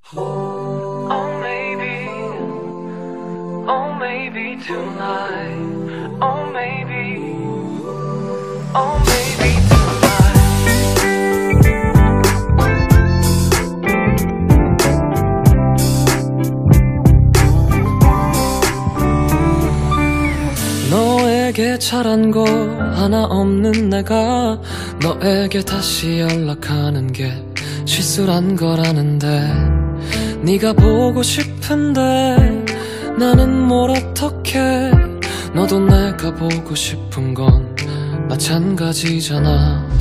Oh maybe, oh maybe tonight. Oh maybe, oh maybe 너에게 잘한 거 하나 없는 내가 너에게 다시 연락하는 게 실수란 걸 아는데 네가 보고 싶은데 나는 뭘 어떡해. 너도 내가 보고 싶은 건 마찬가지잖아.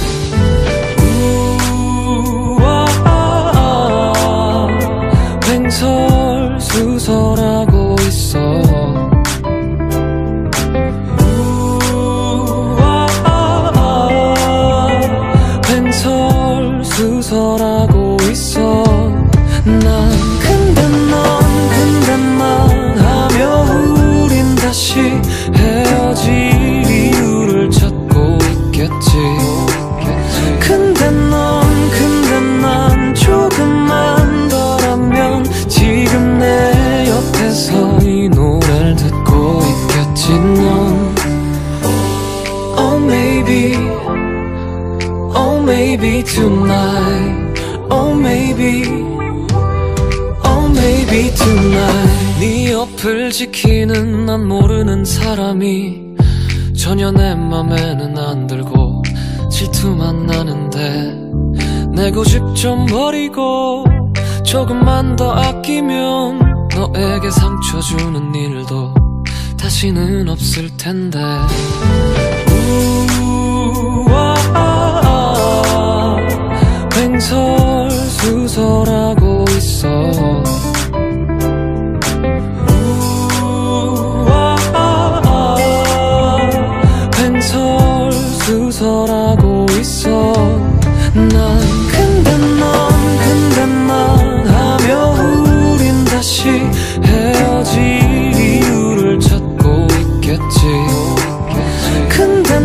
우와, 횡설수설하고 있어. 횡설수설하고 있어. 난 근데만 하며 우린 다시 헤어질 이유를 찾고 있겠지. 근데 난 조금만 더라면 지금 내 옆에서 이 노래를 듣고 있겠지. 넌 Oh maybe, oh maybe tonight. Oh maybe, oh maybe tonight. 네 옆을 지키는 난 모르는 사람이 전혀 내 맘에는 안 들고 질투만 나는데 내 고집 좀 버리고 조금만 더 아끼면 너에게 상처 주는 일도 다시는 없을 텐데. 우와, 횡설수설하고 있어. 우와, 횡설수설하고 있어. 난 근데만 하며 우린 다시 헤어질 이유를 찾고 있겠지. 근데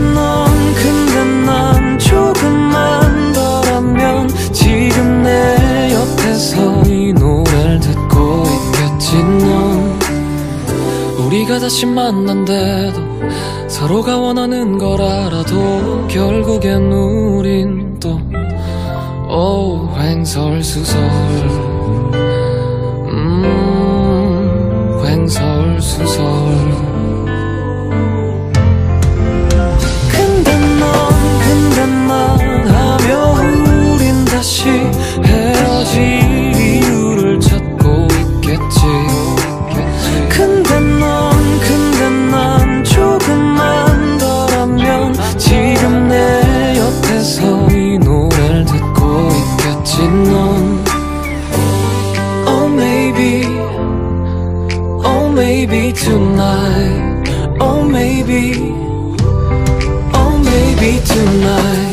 난 조금만 더라면 지금 내 옆에서 이 노래를 듣고 있겠지. 넌 우리가 다시 만난데도 서로가 원하는 걸 알아도 결국엔 우린 또 횡설수설. 횡설수설. 다시 헤어질 이유를 찾고 있겠지. 근데 난 조금만 더라면 지금 내 옆에서 이 노래를 듣고 있겠지. 넌 Oh maybe, oh maybe tonight. Oh maybe, oh maybe tonight.